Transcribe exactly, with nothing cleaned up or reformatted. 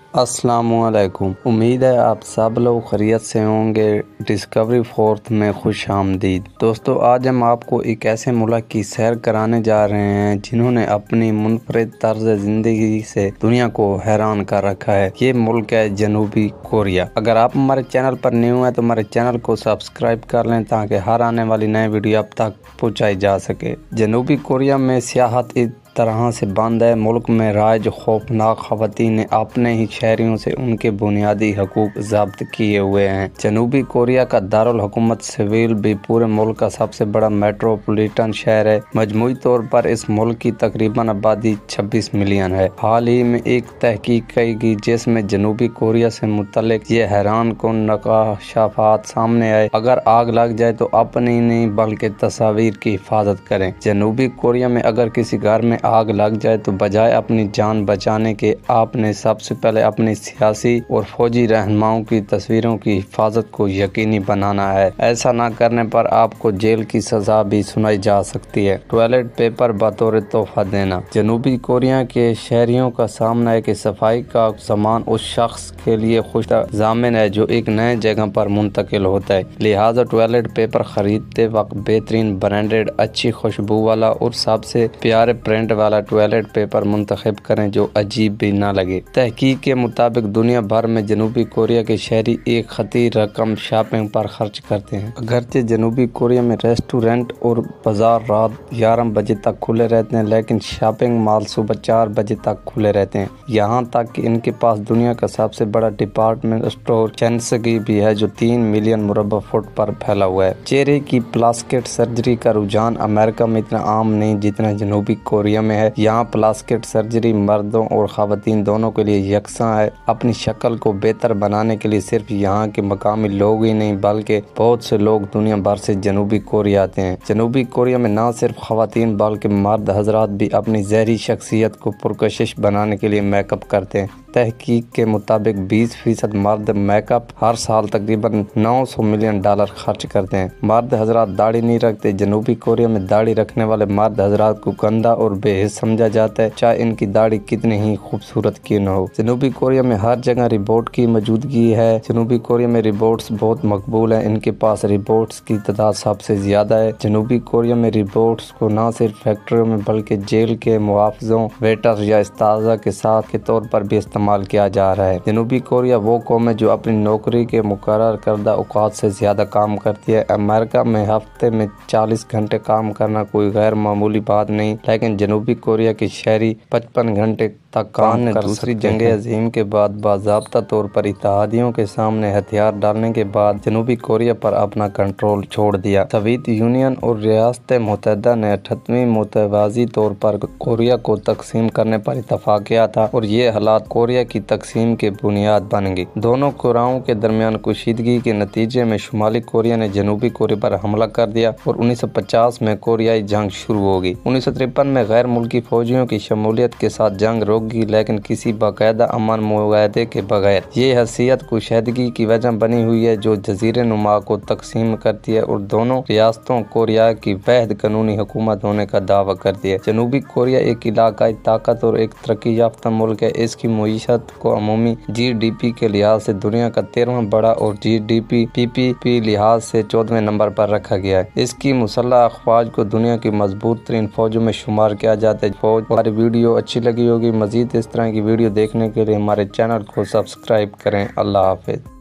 अस्सलाम वालेकुम। उम्मीद है आप सब लोग खैरियत से होंगे। डिस्कवरी फोर्थ में खुश आमदीद। दोस्तों, आज हम आपको एक ऐसे मुल्क की सैर कराने जा रहे हैं जिन्होंने अपनी मुनफरिद तर्ज ज़िंदगी से दुनिया को हैरान कर रखा है। ये मुल्क है जनूबी कोरिया। अगर आप हमारे चैनल पर न्यू हैं तो हमारे चैनल को सब्सक्राइब कर लें ताकि हर आने वाली नई वीडियो आप तक पहुँचाई जा सके। जनूबी कोरिया में सियाहत इस तरह से बंद है। मुल्क में राज खौफनाक खवातीन ने अपने ही शहरियों से उनके बुनियादी हकूक ज़ब्त किए हुए हैं। जनूबी कोरिया का दारुल हुकूमत सेउल भी पूरे मुल्क का सबसे बड़ा मेट्रोपॉलिटन शहर है। मजमूई तौर पर इस मुल्क की तकरीबन आबादी छब्बीस मिलियन है। हाल ही में एक तहकीक की गई जिसमें जनूबी कोरिया से मुतल्लिक ये हैरान कुन नकाशाफात सामने आए। अगर आग लग जाए तो अपनी नहीं बल्कि तस्वीर की हिफाजत करें। जनूबी कोरिया में अगर किसी घर में आग लग जाए तो बजाय अपनी जान बचाने के आपने सबसे पहले अपनी सियासी और फौजी रहनुमाओं की तस्वीरों की हिफाजत को यकीनी बनाना है। ऐसा न करने पर आपको जेल की सजा भी सुनाई जा सकती है। टॉयलेट पेपर बतौर तोहफा देना। जनूबी कोरिया के शहरियों का सामना है कि सफाई का सामान उस शख्स के लिए खुश जामिन है जो एक नए जगह पर मुंतकिल होता है। लिहाजा टॉयलेट पेपर खरीदते वक्त बेहतरीन ब्रांडेड, अच्छी खुशबू वाला और सबसे प्यारे प्रिंट वाला टॉयलेट पेपर मुंतखब करें जो अजीब भी ना लगे। तहकीक के मुताबिक दुनिया भर में जनूबी कोरिया के शहरी एक खतीर रकम शॉपिंग पर खर्च करते हैं। अगरचे जनूबी कोरिया में रेस्टोरेंट और बाजार रात ग्यारह बजे तक खुले रहते हैं, लेकिन शॉपिंग मॉल सुबह चार बजे तक खुले रहते हैं। यहाँ तक कि इनके पास दुनिया का सबसे बड़ा डिपार्टमेंट स्टोर चेंसगी भी है जो तीन मिलियन मुरब्बा फुट पर फैला हुआ है। चेहरे की प्लास्टिक सर्जरी का रुझान अमेरिका में इतना आम नहीं जितना जनूबी कोरिया में है। यहाँ प्लास्टिक सर्जरी मर्दों और खवातीन दोनों के लिए यकसा है। अपनी शक्ल को बेहतर बनाने के लिए सिर्फ यहाँ के मकामी लोग ही नहीं बल्कि बहुत से लोग दुनिया भर से जनूबी कोरिया आते हैं। जनूबी कोरिया में न सिर्फ खवातीन बल्कि मर्द हजरात भी अपनी जहरी शख्सियत को पुरकशिश बनाने के लिए मेकअप करते हैं। तहकीक के मुताबिक बीस फीसद मर्द मेकअप हर साल तकरीबन नौ सौ मिलियन डॉलर खर्च करते हैं। मर्द हजरात दाढ़ी नहीं रखते। जनूबी कोरिया में दाढ़ी रखने वाले मर्द हजरात को गंदा और बेहिस समझा जाता है, चाहे इनकी दाढ़ी कितनी ही खूबसूरत क्यों न हो। जनूबी कोरिया में हर जगह रिबोट की मौजूदगी है। जनूबी कोरिया में रिबोट्स बहुत मकबूल हैं। इनके पास रिबोट्स की तादाद सबसे ज्यादा है। जनूबी कोरिया में रिबोट्स को न सिर्फ फैक्ट्रियों में बल्कि जेल के मुआवजों, वेटर या इस्ताजा के साथ के तौर पर भी इस्तेमाल किया जा रहा है। जनूबी कोरिया वो कौम है जो अपनी नौकरी के मुकर्रर करदा औकात से ज्यादा काम करती है। अमेरिका में हफ्ते में चालीस घंटे काम करना कोई गैर मामूली बात नहीं, लेकिन जनूबी कोरिया के शहरी पचपन घंटे तक काम कर दूसरी जंग अजीम के बाद बाज़ाब्ता तौर पर इत्तेहादियों के सामने हथियार डालने के बाद जनूबी कोरिया पर अपना कंट्रोल छोड़ दिया। सोवियत यूनियन और रियासत मुत्तहिदा ने अठहत्तरवीं मुतवाज़ी तौर पर कोरिया को तकसीम करने पर इतफाक किया था और ये हालात कोरिया की तकसीम के बुनियाद बन गई। दोनों कोरियाओं के दरमियान कुशीदगी के नतीजे में शुमाली कोरिया ने जनूबी कोरिया पर हमला कर दिया और उन्नीस सौ पचास में कोरियाई जंग शुरू हो गई। उन्नीस सौ तिरपन में गैर मुल्की फौजियों की शमूलियत के साथ जंग रोक गई, लेकिन किसी बाकायदा अमन मुआहदे के बगैर। ये हैसियत कुशीदगी की वजह बनी हुई है जो जजीरे नुमा को तकसीम करती है और दोनों रियासतों कोरिया की वहद कानूनी हुकूमत होने का दावा करती है। जनूबी कोरिया एक इलाकाई ताकत और एक तरक्की याफ्ता मुल्क है। इसकी मईशत को अमूमी जी डी पी के लिहाज से दुनिया का तेरहवां बड़ा और G D P P P P लिहाज से चौदहवें नंबर पर रखा गया है। इसकी मुसल्लह अफवाज को दुनिया की मजबूत तरीन फौजों में शुमार किया जाता है। फौज हमारी वीडियो अच्छी लगी होगी। मजीद इस तरह की वीडियो देखने के लिए हमारे चैनल को सब्सक्राइब करें। अल्लाह हाफिज।